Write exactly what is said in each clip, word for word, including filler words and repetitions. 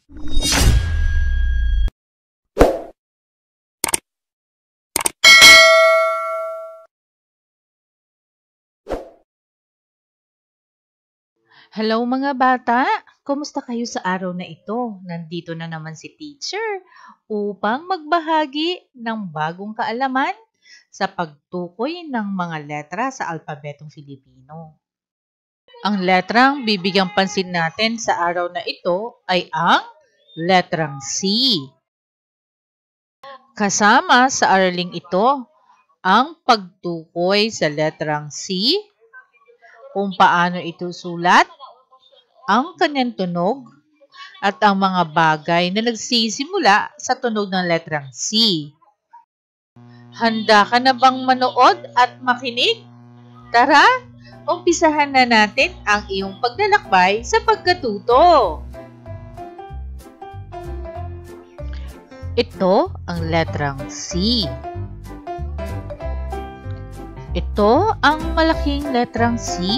Hello mga bata! Kumusta kayo sa araw na ito? Nandito na naman si teacher upang magbahagi ng bagong kaalaman sa pagtukoy ng mga letra sa alpabetong Filipino. Ang letrang bibigyang pansin natin sa araw na ito ay ang letrang C. Kasama sa araling ito ang pagtukoy sa letrang C, kung paano ito sulat, ang kanyang tunog, at ang mga bagay na nagsisimula sa tunog ng letrang C. Handa ka na bang manood at makinig? Tara, umpisahan na natin ang iyong paglalakbay sa pagkatuto. Ito ang letrang C. Ito ang malaking letrang C.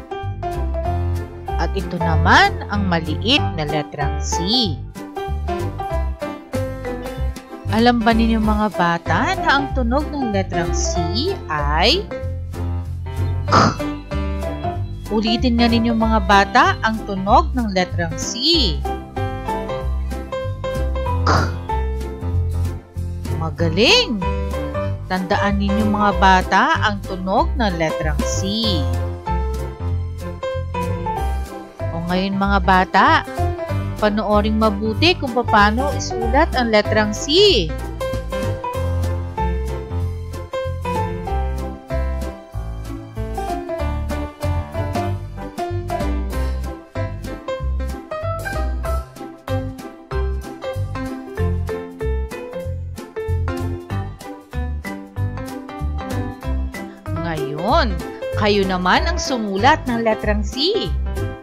At ito naman ang maliit na letrang C. Alam ba ninyo mga bata na ang tunog ng letrang C ay K? Ulitin nga ninyo mga bata ang tunog ng letrang C. K. Magaling! Tandaan ninyo mga bata ang tunog ng letrang C. Ngayon mga bata, panooring mabuti kung paano isulat ang letrang C. Ngayon, kayo naman ang sumulat ng letrang C.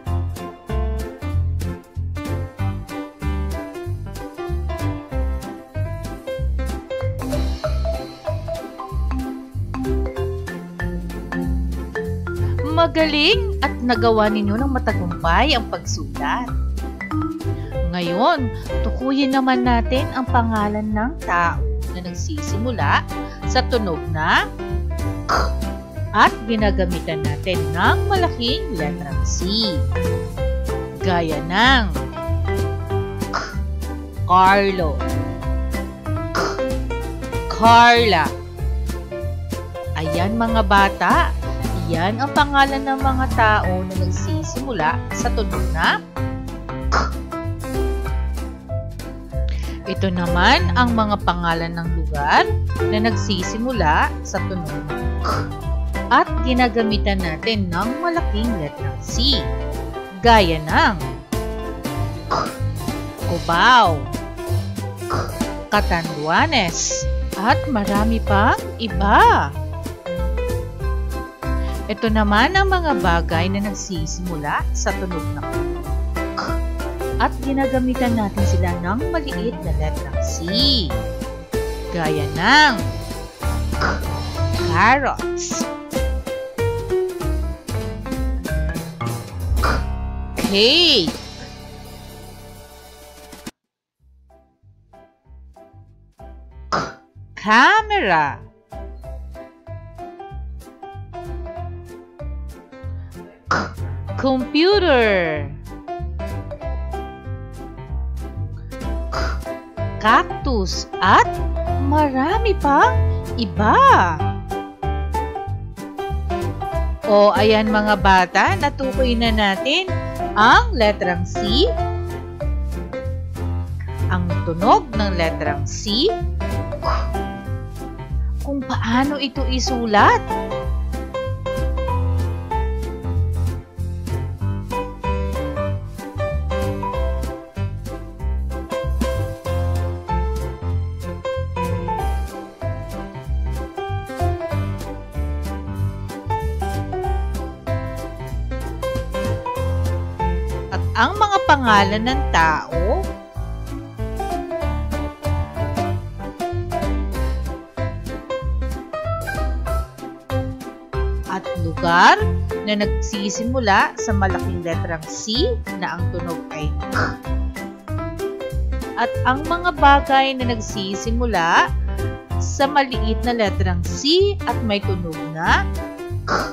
Magaling at nagawa ninyo ng matagumpay ang pagsulat. Ngayon, tukuyin naman natin ang pangalan ng tao na nagsisimula sa tunog na K at ginagamitan natin ng malaking letrang C. Gaya ng K, Carlo, K, Carla. Ayan mga bata, yan ang pangalan ng mga tao na nagsisimula sa tunog na K. Ito naman ang mga pangalan ng lugar na nagsisimula sa tunog na K. At ginagamitan natin ng malaking letrang C. Gaya ng K, Cubao, K, Catanduanes, at marami pang iba. Ito naman ang mga bagay na nagsisimula sa tunog ng K at ginagamitan natin sila ng maliit na letrang C. Gaya ng K, carrots, K, cake, K, camera, computer, cactus, at marami pang iba. O ayan mga bata, natukoy na natin ang letrang C, ang tunog ng letrang C, kung paano ito isulat. Ang mga pangalan ng tao at lugar na nagsisimula sa malaking letrang C na ang tunog ay K at ang mga bagay na nagsisimula sa maliit na letrang C at may tunog na K.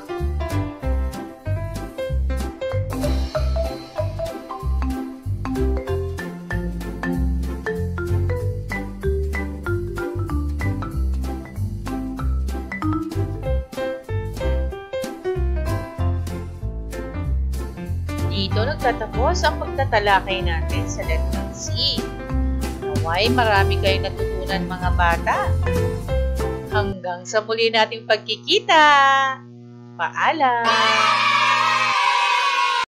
Dito nagtatapos ang pagtatalakay natin sa letrang C. Naway marami kayong natutunan mga bata. Hanggang sa muli nating pagkikita. Paalam!